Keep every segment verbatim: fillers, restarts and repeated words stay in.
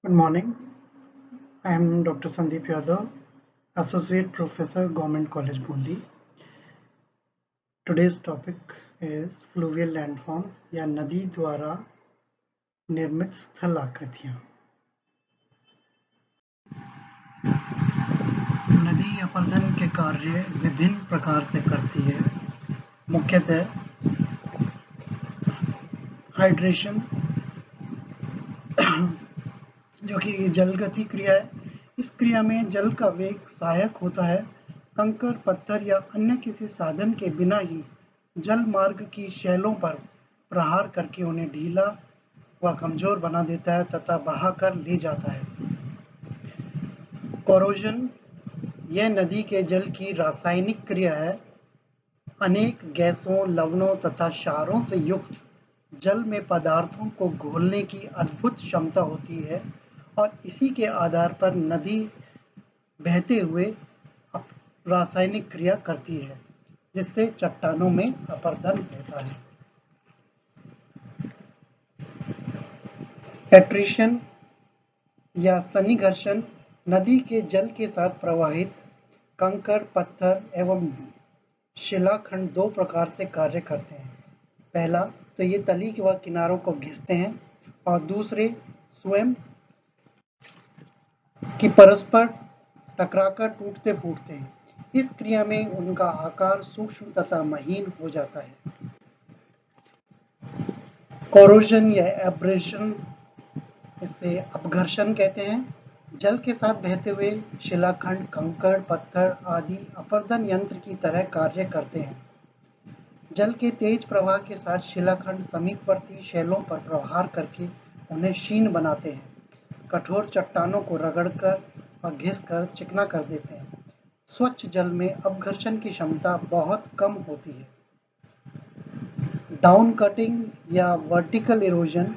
Good morning. I am Doctor Sandeep Yadav, Associate Professor, Government College, Bundi. Today's topic is fluvial landforms या नदी द्वारा निर्मित स्थल आकृतियां। नदी अपर्दन के कार्य विभिन्न प्रकार से करती है। मुख्यतः हाइड्रेशन जो कि जल गति क्रिया है। इस क्रिया में जल का वेग सहायक होता है। कंकड़, पत्थर या अन्य किसी साधन के बिना ही जल मार्ग की शैलों पर प्रहार करके उन्हें ढीला व कमजोर बना देता है तथा बहाकर ले जाता है। कोरोजन यह नदी के जल की रासायनिक क्रिया है। अनेक गैसों, लवणों तथा क्षारों से युक्त जल में पदार्थों को घोलने की अद्भुत क्षमता होती है और इसी के आधार पर नदी बहते हुए रासायनिक क्रिया करती है, जिससे चट्टानों में अपर्दन होता है। एट्रिशन या सन्निघर्षण नदी के जल के साथ प्रवाहित कंकड़, पत्थर एवं शिलाखंड दो प्रकार से कार्य करते हैं। पहला तो ये तली व किनारों को घिसते हैं और दूसरे स्वयं की परस्पर टकराकर टूटते फूटते हैं। इस क्रिया में उनका आकार सूक्ष्म तथा महीन हो जाता है। कोरोजन या एब्रेशन, इसे अपघर्षण कहते हैं। जल के साथ बहते हुए शिलाखंड, कंकड़, पत्थर आदि अपर्दन यंत्र की तरह कार्य करते हैं। जल के तेज प्रवाह के साथ शिलाखंड समीपवर्ती शैलों पर प्रहार करके उन्हें क्षीण बनाते हैं, कठोर चट्टानों को रगड़कर और घिसकर चिकना कर देते हैं। स्वच्छ जल में अपघर्षण की क्षमता बहुत कम होती है। डाउन कटिंग या वर्टिकल इरोजन,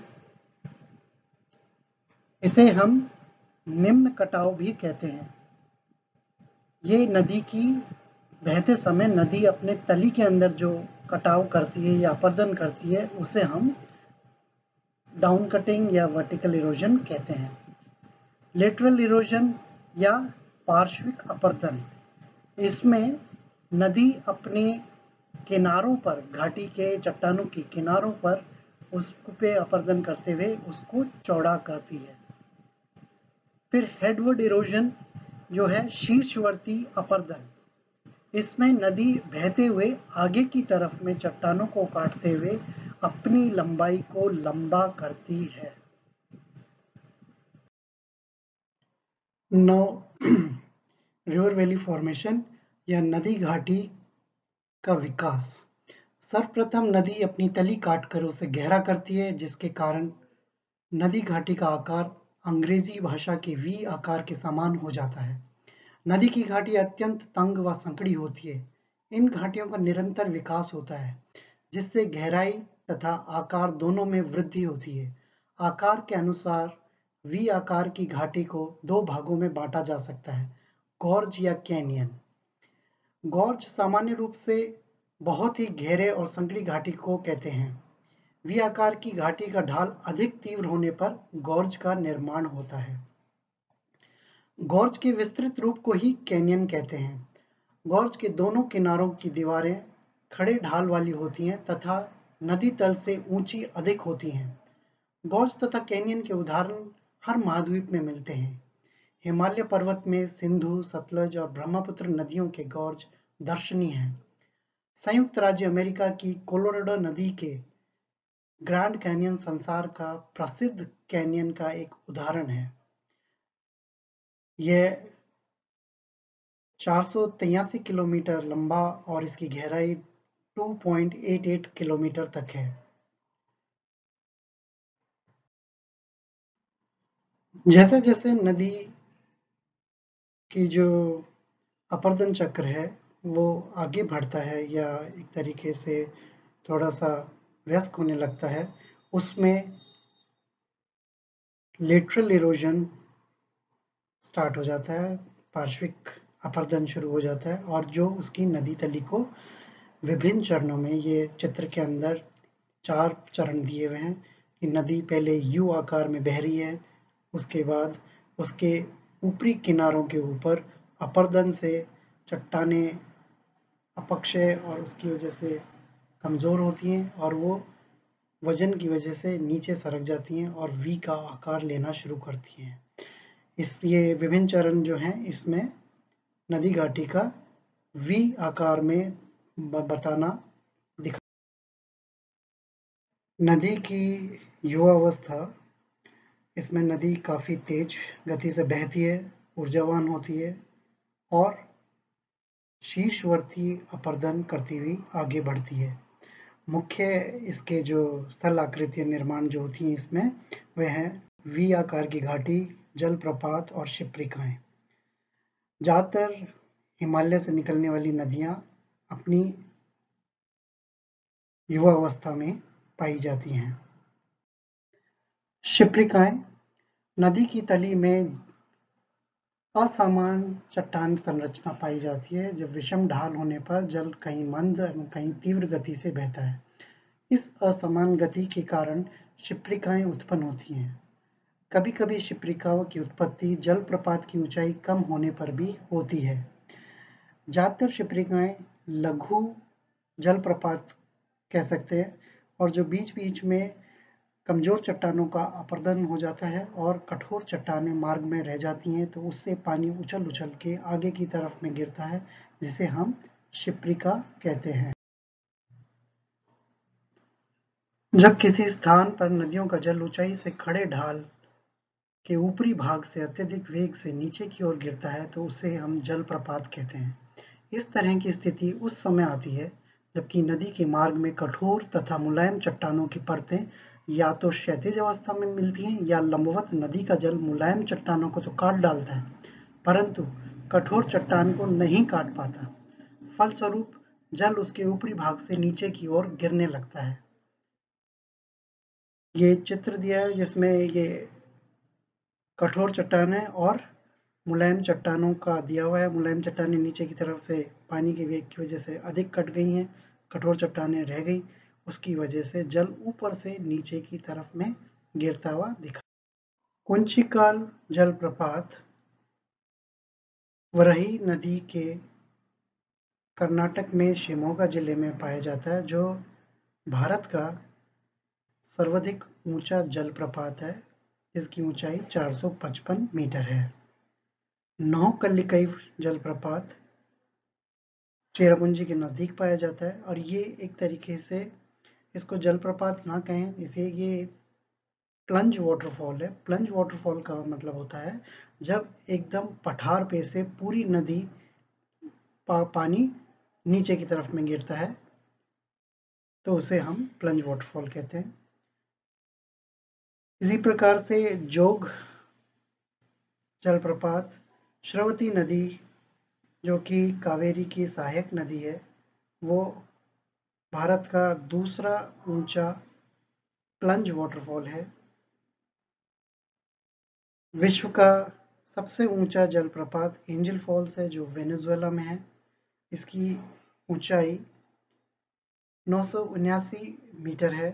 इसे हम निम्न कटाव भी कहते हैं। ये नदी की बहते समय नदी अपने तली के अंदर जो कटाव करती है या अपर्दन करती है, उसे हम डाउन कटिंग या वर्टिकल इरोजन कहते हैं। लेटरल इरोजन या पार्श्विक अपर्दन, इसमें नदी अपने किनारों पर, घाटी के चट्टानों के किनारों पर उस पे अपर्दन करते हुए उसको चौड़ा करती है। फिर हेडवर्ड इरोजन जो है शीर्षवर्ती अपर्दन, इसमें नदी बहते हुए आगे की तरफ में चट्टानों को काटते हुए अपनी लंबाई को लंबा करती है। नौ रिवर वैली फॉर्मेशन या नदी घाटी का विकास। सर्वप्रथम नदी अपनी तली काटकर उसे गहरा करती है, जिसके कारण नदी घाटी का आकार अंग्रेजी भाषा के वी आकार के समान हो जाता है। नदी की घाटी अत्यंत तंग व संकड़ी होती है। इन घाटियों का निरंतर विकास होता है, जिससे गहराई तथा आकार दोनों में वृद्धि होती है। आकार के अनुसार वी आकार की घाटी को दो भागों में बांटा जा सकता है, गॉर्ज या कैनियन। गॉर्ज सामान्य रूप से बहुत ही गहरे और संकड़ी घाटी को कहते हैं। वी आकार की घाटी का ढाल अधिक तीव्र होने पर गॉर्ज का निर्माण होता है। गॉर्ज के विस्तृत रूप को ही कैनियन कहते हैं। गॉर्ज के दोनों किनारों की दीवारें खड़े ढाल वाली होती हैं तथा नदी तल से ऊंची अधिक होती हैं। गॉर्ज तथा कैनियन के उदाहरण हर महाद्वीप में मिलते हैं। हिमालय पर्वत में सिंधु, सतलज और ब्रह्मपुत्र नदियों के गॉर्ज दर्शनीय हैं। संयुक्त राज्य अमेरिका की कोलोराडो नदी के ग्रैंड कैनियन संसार का प्रसिद्ध कैनियन का एक उदाहरण है। यह चार सौ तिरासी किलोमीटर लंबा और इसकी गहराई दो पॉइंट आठ आठ किलोमीटर तक है। जैसे जैसे नदी की जो अपर्दन चक्र है वो आगे बढ़ता है या एक तरीके से थोड़ा सा व्यस्क होने लगता है, उसमें लेटरल इरोजन स्टार्ट हो जाता है, पार्श्विक अपर्दन शुरू हो जाता है और जो उसकी नदी तली को विभिन्न चरणों में, ये चित्र के अंदर चार चरण दिए हुए हैं कि नदी पहले यू आकार में बह रही है, उसके बाद उसके ऊपरी किनारों के ऊपर अपरदन से चट्टानें अपक्षय और उसकी वजह से कमज़ोर होती हैं और वो वजन की वजह से नीचे सरक जाती हैं और वी का आकार लेना शुरू करती हैं। इसलिए विभिन्न चरण जो हैं इसमें नदी घाटी का वी आकार में बताना दिखा। नदी की युवावस्था, इसमें नदी काफ़ी तेज गति से बहती है, ऊर्जावान होती है और शीर्षवर्ती अपरदन करती हुई आगे बढ़ती है। मुख्य इसके जो स्थल आकृतियाँ निर्माण जो होती हैं इसमें वह हैं वी आकार की घाटी, जलप्रपात और शिप्रिकाएँ। ज़्यादातर हिमालय से निकलने वाली नदियाँ अपनी युवावस्था में पाई जाती हैं। शिप्रिकाएँ नदी की तली में असमान चट्टान संरचना पाई जाती है जब विषम ढाल होने पर जल कहीं मंद एवं कहीं तीव्र गति से बहता है। इस असमान गति के कारण शिप्रिकाएँ उत्पन्न होती हैं। कभी-कभी शिप्रिकाओं की उत्पत्ति जलप्रपात की ऊंचाई कम होने पर भी होती है। ज्यादातर शिप्रिकाएँ लघु जलप्रपात कह सकते हैं और जो बीच-बीच में कमजोर चट्टानों का अपरदन हो जाता है और कठोर चट्टानें मार्ग में रह जाती हैं, तो उससे पानी उछल-उछल के आगे की तरफ में गिरता है, जिसे हम शिप्रिका कहते हैं। जब किसी स्थान पर नदियों का जल ऊंचाई से खड़े ढाल के ऊपरी भाग से अत्यधिक वेग से नीचे की ओर गिरता है, तो उसे हम जलप्रपात कहते हैं। इस तरह की स्थिति उस समय आती है जबकि नदी के मार्ग में कठोर तथा मुलायम चट्टानों की परतें या तो क्षैतिज अवस्था में मिलती हैं या लंबवत। नदी का जल मुलायम चट्टानों को तो काट डालता है, परंतु कठोर चट्टान को नहीं काट पाता। फलस्वरूप जल उसके ऊपरी भाग से नीचे की ओर गिरने लगता है। ये चित्र दिया है जिसमें ये कठोर चट्टान है और मुलायम चट्टानों का दिया हुआ है। मुलायम चट्टानें नीचे की तरफ से पानी के वेग की वजह से अधिक कट गई हैं, कठोर चट्टानें रह गई, उसकी वजह से जल ऊपर से नीचे की तरफ में गिरता हुआ दिखा। कुंचिकाल जलप्रपात वरही नदी के कर्नाटक में शिमोगा जिले में पाया जाता है, जो भारत का सर्वाधिक ऊंचा जलप्रपात है। इसकी ऊंचाई चार सौ पचपन मीटर है। नौकल्लिकई जलप्रपात चेरापूंजी के नज़दीक पाया जाता है और ये एक तरीके से इसको जलप्रपात ना कहें, इसे ये प्लंज वाटरफॉल है। प्लंज वाटरफॉल का मतलब होता है जब एकदम पठार पे से पूरी नदी पा, पानी नीचे की तरफ में गिरता है, तो उसे हम प्लंज वाटरफॉल कहते हैं। इसी प्रकार से जोग जलप्रपात श्रावती नदी, जो कि कावेरी की सहायक नदी है, वो भारत का दूसरा ऊंचा प्लंज वाटरफॉल है। विश्व का सबसे ऊंचा जलप्रपात एंजल फॉल्स है, जो वेनेजुएला में है। इसकी ऊंचाई नौ सौ उन्यासी मीटर है।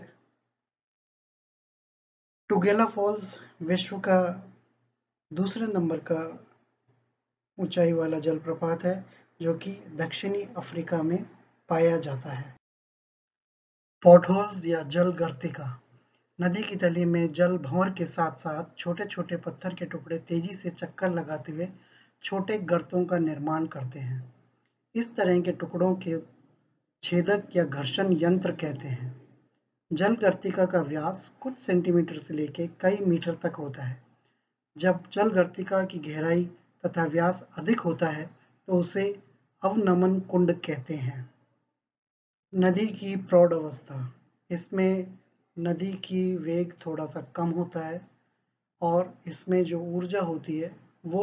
टुगेला फॉल्स विश्व का दूसरे नंबर का ऊंचाई वाला जलप्रपात है, जो कि दक्षिणी अफ्रीका में पाया जाता है। पॉटहोल्स या जल गर्तिका नदी की तली में जल भंवर के साथ साथ छोटे छोटे पत्थर के टुकड़े तेजी से चक्कर लगाते हुए छोटे गर्तों का निर्माण करते हैं। इस तरह के टुकड़ों के छेदक या घर्षण यंत्र कहते हैं। जल गर्तिका का व्यास कुछ सेंटीमीटर से लेकर कई मीटर तक होता है। जब जल गर्तिका की गहराई तथा व्यास अधिक होता है तो उसे अवनमन कुंड कहते हैं। नदी की प्रौढ़ अवस्था, इसमें नदी की वेग थोड़ा सा कम होता है और इसमें जो ऊर्जा होती है वो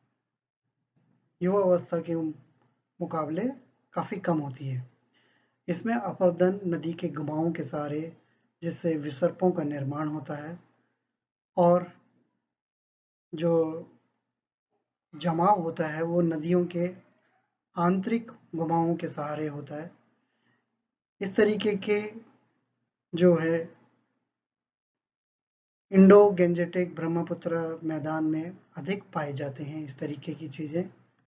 युवा अवस्था के मुकाबले काफ़ी कम होती है। इसमें अपरदन नदी के घुमावों के सहारे, जिससे विसर्पों का निर्माण होता है और जो जमाव होता है वो नदियों के आंतरिक घुमावों के सहारे होता है। इस तरीके के जो है इंडो गेंजेटिक ब्रह्मपुत्र मैदान में अधिक पाए जाते हैं इस तरीके की चीजें।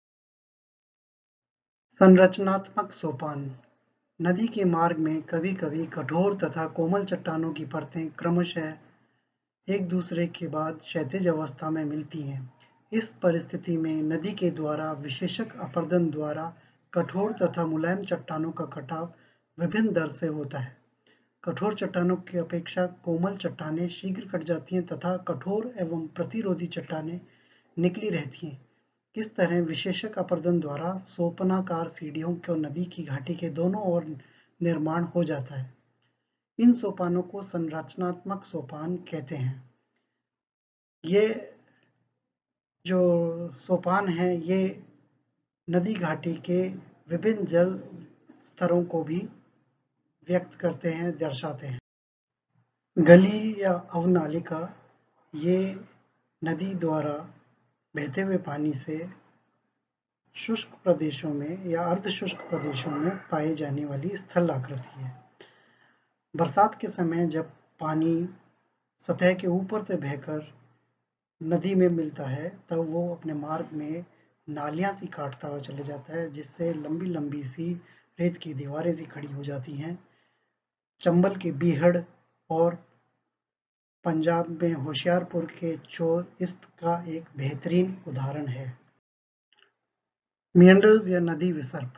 संरचनात्मक सोपान। नदी के मार्ग में कभी कभी कठोर तथा कोमल चट्टानों की परतें क्रमशः एक दूसरे के बाद क्षैतिज अवस्था में मिलती हैं। इस परिस्थिति में नदी के द्वारा विशेषक अपरदन द्वारा कठोर तथा मुलायम चट्टानों का कटाव विभिन्न दर से होता है। कठोर चट्टानों की अपेक्षा कोमल चट्टानें शीघ्र कट जाती हैं तथा कठोर एवं प्रतिरोधी चट्टानें निकली रहती हैं। इस तरह विशेषक अपरदन द्वारा सोपनाकार सीढ़ियों को नदी की घाटी के दोनों ओर निर्माण हो जाता है। इन सोपानों को संरचनात्मक सोपान कहते हैं। ये जो सोपान है ये नदी घाटी के विभिन्न जल स्तरों को भी व्यक्त करते हैं, दर्शाते हैं। गली या अवनालिका ये नदी द्वारा बहते हुए पानी से शुष्क प्रदेशों में या अर्ध शुष्क प्रदेशों में पाई जाने वाली स्थल आकृति है। बरसात के समय जब पानी सतह के ऊपर से बहकर नदी में मिलता है तब वो अपने मार्ग में नालियां सी काटता हुआ चले जाता है, जिससे लंबी लंबी सी रेत की दीवारें सी खड़ी हो जाती हैं। चंबल के बीहड़ और पंजाब में होशियारपुर के चोर इसका एक बेहतरीन उदाहरण है। मियंडर्स या नदी विसर्प।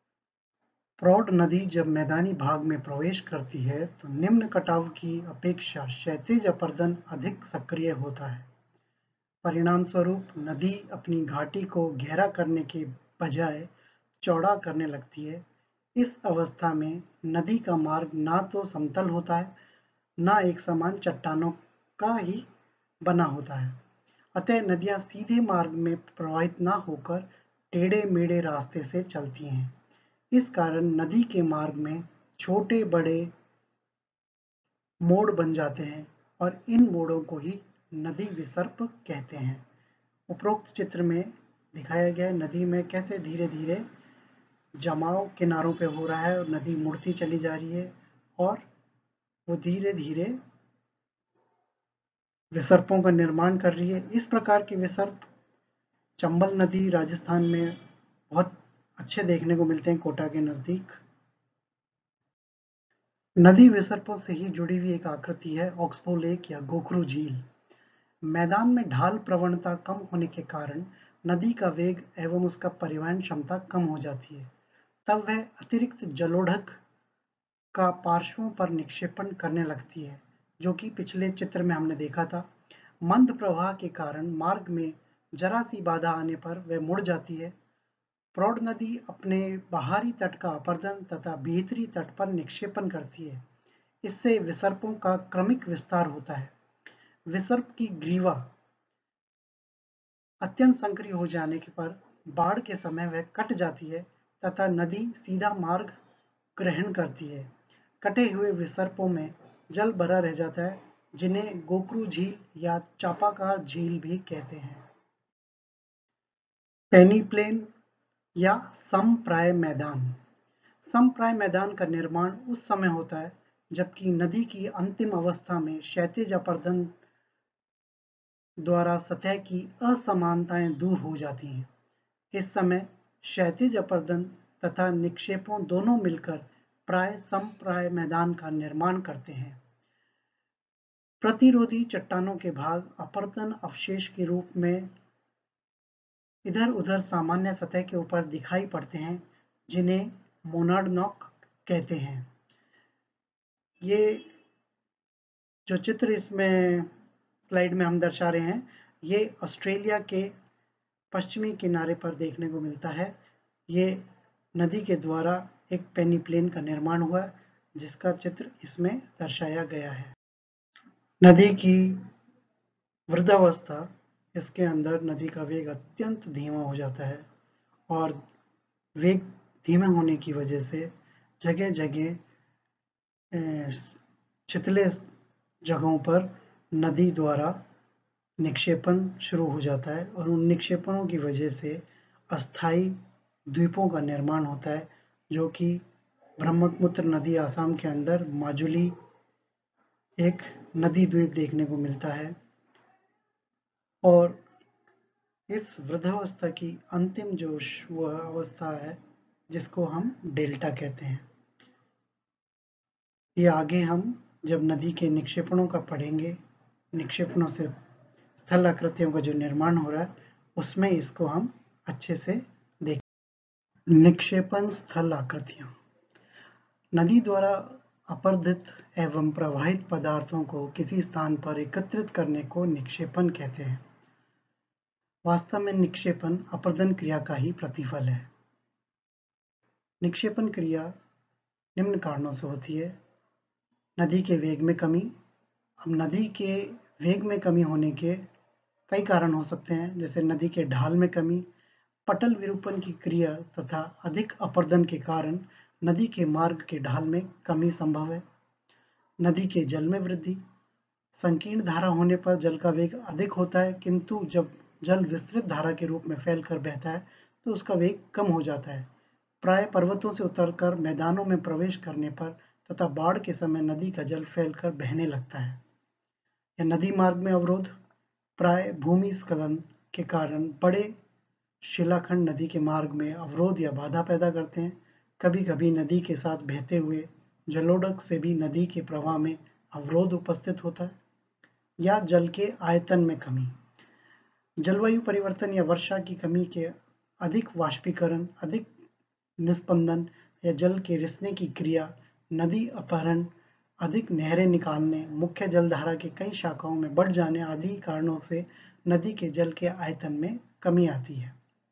प्रौढ़ नदी जब मैदानी भाग में प्रवेश करती है तो निम्न कटाव की अपेक्षा क्षैतिज अपरदन अधिक सक्रिय होता है। परिणाम स्वरूप नदी अपनी घाटी को गहरा करने के बजाय चौड़ा करने लगती है। इस अवस्था में नदी का मार्ग ना तो समतल होता है, ना एक समान चट्टानों का ही बना होता है। अतः नदियां सीधे मार्ग में प्रवाहित ना होकर टेढ़े मेढ़े रास्ते से चलती हैं। इस कारण नदी के मार्ग में छोटे बड़े मोड़ बन जाते हैं और इन मोड़ों को ही नदी विसर्प कहते हैं। उपरोक्त चित्र में दिखाया गया है नदी में कैसे धीरे धीरे जमाव किनारों पे हो रहा है और नदी मुड़ती चली जा रही है और वो धीरे धीरे विसर्पों का निर्माण कर रही है। इस प्रकार के विसर्प चंबल नदी राजस्थान में बहुत अच्छे देखने को मिलते हैं, कोटा के नजदीक। नदी विसर्पों से ही जुड़ी हुई एक आकृति है ऑक्सबो लेक या गोखरू झील। मैदान में ढाल प्रवणता कम होने के कारण नदी का वेग एवं उसका परिवहन क्षमता कम हो जाती है। तब वह अतिरिक्त जलोढ़क का पार्श्वों पर निक्षेपण करने लगती है, जो कि पिछले चित्र में हमने देखा था। मंद प्रवाह के कारण मार्ग में जरा सी बाधा आने पर वह मुड़ जाती है। प्रौढ़ नदी अपने बाहरी तट का अपरदन तथा भीतरी तट पर निक्षेपण करती है। इससे विसर्पों का क्रमिक विस्तार होता है। विसर्प की ग्रीवा अत्यंत संकरी हो जाने पर बाढ़ के समय वह कट जाती है तथा नदी सीधा मार्ग ग्रहण करती है। कटे हुए विसर्पों में जल भरा रह जाता है, जिन्हें गोकरू झील या चापाकार झील भी कहते हैं। पेनीप्लेन या समप्राय मैदान। समप्राय मैदान का निर्माण उस समय होता है जबकि नदी की अंतिम अवस्था में क्षैतिज अपरदन द्वारा सतह की असमानताएं दूर हो जाती हैं। इस समय क्षैतिज अपरदन तथा निक्षेपों दोनों मिलकर प्राय समप्राय मैदान का निर्माण करते हैं। प्रतिरोधी चट्टानों के भाग अपरदन अवशेष के रूप में इधर उधर सामान्य सतह के ऊपर दिखाई पड़ते हैं, जिन्हें मोनाडनॉक कहते हैं। ये जो चित्र इसमें स्लाइड में हम दर्शा रहे हैं, ये ऑस्ट्रेलिया के पश्चिमी किनारे पर देखने को मिलता है। ये नदी के द्वारा एक पेनीप्लेन का निर्माण हुआ, जिसका चित्र इसमें दर्शाया गया है। नदी की वृद्धावस्था, इसके अंदर नदी का वेग अत्यंत धीमा हो जाता है और वेग धीमे होने की वजह से जगह जगह छितले जगहों पर नदी द्वारा निक्षेपण शुरू हो जाता है और उन निक्षेपणों की वजह से अस्थायी द्वीपों का निर्माण होता है, जो कि ब्रह्मपुत्र नदी आसाम के अंदर माजुली एक नदी द्वीप देखने को मिलता है और इस वृद्धावस्था की अंतिम जो वह अवस्था है जिसको हम डेल्टा कहते हैं। ये आगे हम जब नदी के निक्षेपणों का पढ़ेंगे, निक्षेपणों से स्थल आकृतियों का जो निर्माण हो रहा है उसमें इसको हम अच्छे से देखें। निक्षेपण स्थल आकृतियां नदी द्वारा अपरदित एवं प्रवाहित पदार्थों को किसी स्थान पर एकत्रित करने को निक्षेपण कहते हैं। वास्तव में निक्षेपण अपरदन क्रिया का ही प्रतिफल है। निक्षेपण क्रिया निम्न कारणों से होती है। नदी के वेग में कमी। अब नदी के वेग में कमी होने के कई कारण हो सकते हैं, जैसे नदी के ढाल में कमी, पटल विरूपण की क्रिया तथा अधिक अपरदन के कारण नदी के मार्ग के ढाल में कमी संभव है। नदी के जल में वृद्धि। संकीर्ण धारा होने पर जल का वेग अधिक होता है, किंतु जब जल विस्तृत धारा के रूप में फैलकर बहता है तो उसका वेग कम हो जाता है। प्राय पर्वतों से उतरकर मैदानों में प्रवेश करने पर तथा बाढ़ के समय नदी का जल फैलकर बहने लगता है। या नदी मार्ग में अवरोध। प्राय भूमिस्खलन के कारण बड़े शिलाखंड नदी के मार्ग में अवरोध या बाधा पैदा करते हैं। कभी कभी नदी के साथ बहते हुए जलोढ़क से भी नदी के प्रवाह में अवरोध उपस्थित होता है। या जल के आयतन में कमी। जलवायु परिवर्तन या वर्षा की कमी के अधिक वाष्पीकरण, अधिक निस्पंदन या जल के रिसने की क्रिया, नदी अपहरण, अधिक नहरें निकालने, मुख्य जलधारा के कई शाखाओं में बढ़ जाने आदि कारणों से नदी के जल के आयतन में कमी आती है।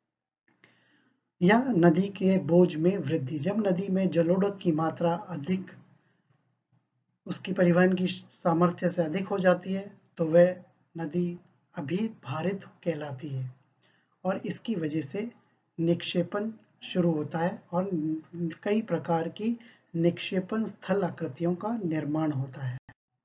या नदी के बोझ में वृद्धि। जब नदी में जलोढ़क की मात्रा अधिक, उसकी परिवहन की सामर्थ्य से अधिक हो जाती है तो वह नदी अभिभारित कहलाती है और इसकी वजह से निक्षेपण शुरू होता है और कई प्रकार की निक्षेपण स्थल आकृतियों का निर्माण होता है।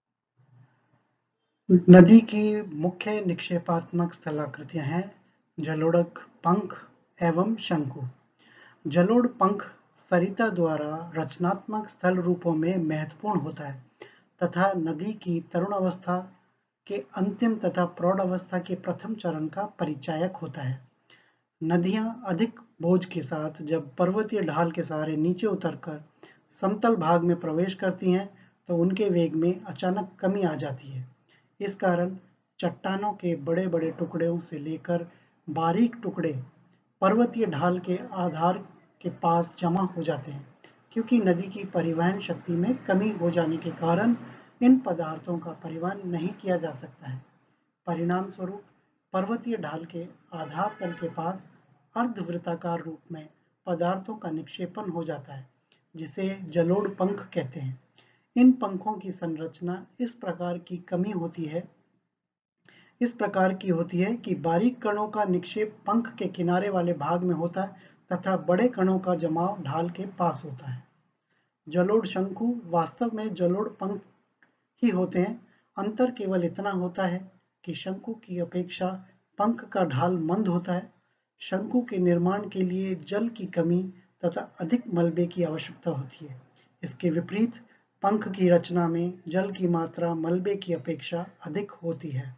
नदी की मुख्य निक्षेपात्मक स्थलाकृतियां हैं जलोढ़क, पंख एवं शंकु। जलोढ़ पंख सरिता द्वारा रचनात्मक स्थल रूपों में महत्वपूर्ण होता है तथा नदी की तरुण अवस्था के अंतिम तथा प्रौढ़ अवस्था के प्रथम चरण का परिचायक होता है। नदियां अधिक बोझ के साथ जब पर्वतीय ढाल के सहारे नीचे उतरकर समतल भाग में प्रवेश करती हैं तो उनके वेग में अचानक कमी आ जाती है। इस कारण चट्टानों के बड़े बड़े टुकड़ों से लेकर बारीक टुकड़े पर्वतीय ढाल के आधार के पास जमा हो जाते हैं, क्योंकि नदी की परिवहन शक्ति में कमी हो जाने के कारण इन पदार्थों का परिवहन नहीं किया जा सकता है। परिणाम स्वरूप पर्वतीय ढाल के आधार तल के पास अर्धवृत्ताकार रूप में पदार्थों का निक्षेपण हो जाता है, जिसे जलोढ़ पंख कहते हैं। इन पंखों की संरचना इस प्रकार की कमी होती है इस प्रकार की होती है कि बारीक कणों का निक्षेप पंख के किनारे वाले भाग में होता है तथा बड़े कणों का जमाव ढाल के पास होता है। जलोढ़ शंकु वास्तव में जलोढ़ पंख ही होते हैं। अंतर केवल इतना होता है कि शंकु की अपेक्षा पंख का ढाल मंद होता है। शंकु के निर्माण के लिए जल की कमी तथा अधिक मलबे की आवश्यकता होती है। इसके विपरीत पंख की रचना में जल की मात्रा मलबे की अपेक्षा अधिक होती है।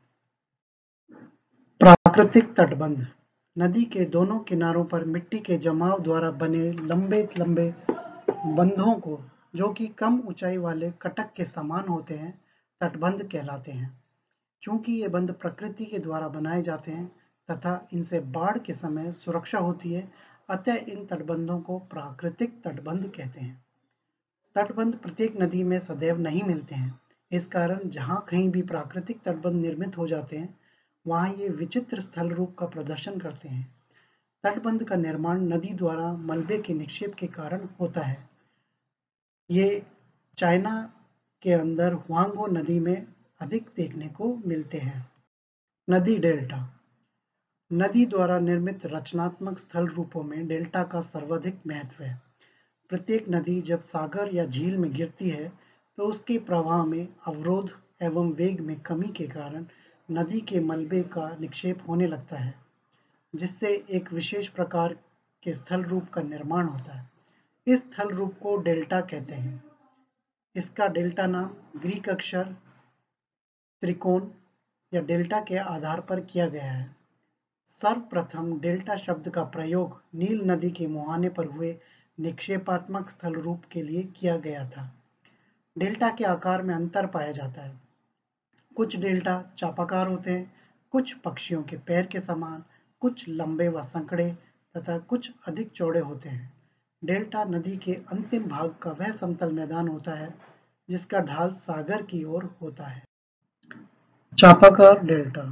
प्राकृतिक तटबंध। नदी के दोनों किनारों पर मिट्टी के जमाव द्वारा बने लंबे लंबे बंधों को, जो कि कम ऊंचाई वाले कटक के समान होते हैं, तटबंध कहलाते हैं। चूंकि ये बंध प्रकृति के द्वारा बनाए जाते हैं तथा इनसे बाढ़ के समय सुरक्षा होती है, अतः इन तटबंधों को प्राकृतिक तटबंध कहते हैं। तटबंध प्रत्येक नदी में सदैव नहीं मिलते हैं। इस कारण जहां कहीं भी प्राकृतिक तटबंध निर्मित हो जाते हैं वहां ये विचित्र स्थल रूप का प्रदर्शन करते हैं। तटबंध का निर्माण नदी द्वारा मलबे के निक्षेप के कारण होता है। ये चाइना के अंदर हुआंगो नदी में अधिक देखने को मिलते हैं। नदी डेल्टा। नदी द्वारा निर्मित रचनात्मक स्थल रूपों में डेल्टा का सर्वाधिक महत्व है। प्रत्येक नदी जब सागर या झील में गिरती है तो उसके प्रवाह में अवरोध एवं वेग में कमी के कारण नदी के मलबे का निक्षेप होने लगता है, जिससे एक विशेष प्रकार के स्थल रूप का निर्माण होता है। इस स्थल रूप को डेल्टा कहते हैं। इसका डेल्टा नाम ग्रीक अक्षर त्रिकोण या डेल्टा के आधार पर किया गया है। सर्वप्रथम डेल्टा शब्द का प्रयोग नील नदी के मुहाने पर हुए निक्षेपात्मक स्थल रूप के लिए किया गया था। डेल्टा के आकार में अंतर पाया जाता है। कुछ डेल्टा चापाकार होते हैं, कुछ पक्षियों के पैर के समान, कुछ लंबे व संकड़े तथा कुछ अधिक चौड़े होते हैं। डेल्टा नदी के अंतिम भाग का वह समतल मैदान होता है जिसका ढाल सागर की ओर होता है। चापाकार डेल्टा।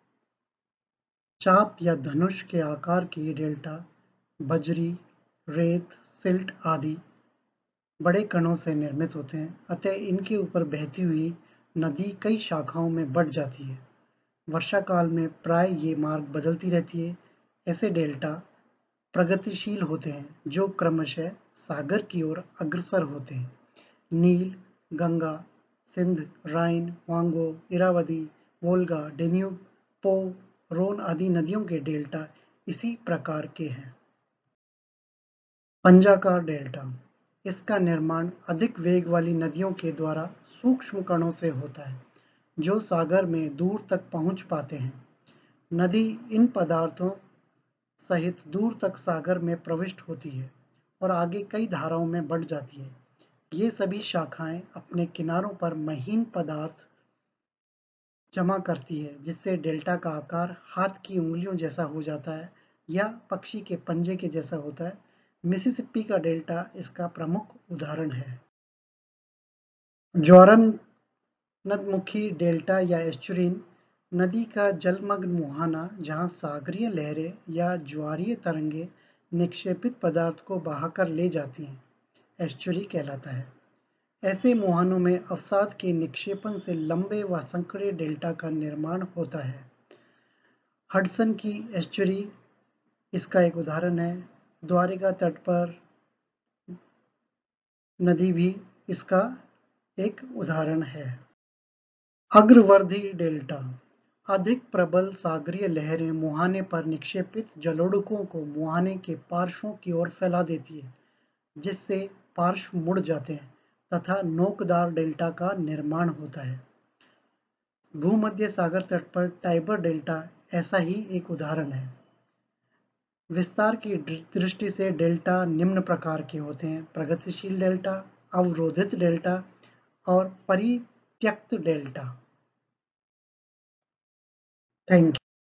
चाप या धनुष के आकार की डेल्टा बजरी, रेत, सिल्ट आदि बड़े कणों से निर्मित होते हैं, अतः इनके ऊपर बहती हुई नदी कई शाखाओं में बढ़ जाती है। वर्षा काल में प्राय ये मार्ग बदलती रहती है। ऐसे डेल्टा प्रगतिशील होते हैं जो क्रमशः सागर की ओर अग्रसर होते हैं। नील, गंगा, सिंध, राइन, वांगो, Irrawaddy, Volga, Danube, Po, Rhone आदि नदियों के डेल्टा इसी प्रकार के हैं। पंजाकार डेल्टा। इसका निर्माण अधिक वेग वाली नदियों के द्वारा सूक्ष्म कणों से होता है जो सागर में दूर तक पहुंच पाते हैं। नदी इन पदार्थों सहित दूर तक सागर में प्रविष्ट होती है और आगे कई धाराओं में बढ़ जाती है। ये सभी शाखाएं अपने किनारों पर महीन पदार्थ जमा करती है जिससे डेल्टा का आकार हाथ की उंगलियों जैसा हो जाता है या पक्षी के पंजे के जैसा होता है। मिसिसिपी का डेल्टा इसका प्रमुख उदाहरण है। ज्वारनदमुखी डेल्टा या एस्चुरीन नदी का जलमग्न मुहाना जहां सागरीय लहरें या ज्वारीय तरंगें निक्षेपित पदार्थ को बहाकर ले जाती हैं, एस्चुरी कहलाता है। ऐसे मुहानों में अवसाद के निक्षेपण से लंबे व संकरे डेल्टा का निर्माण होता है। हडसन की एस्चुरी इसका एक उदाहरण है। द्वारिका तट पर नदी भी इसका एक उदाहरण है। अग्रवर्धी डेल्टा। अधिक प्रबल सागरीय लहरें मुहाने पर निक्षेपित जलोढ़कों को मुहाने के पार्श्वों की ओर फैला देती है जिससे पार्श्व मुड़ जाते हैं तथा नोकदार डेल्टा का निर्माण होता है। भूमध्य सागर तट पर टाइबर डेल्टा ऐसा ही एक उदाहरण है। विस्तार की दृष्टि से डेल्टा निम्न प्रकार के होते हैं: प्रगतिशील डेल्टा, अवरोधित डेल्टा और परित्यक्त डेल्टा। Thank you.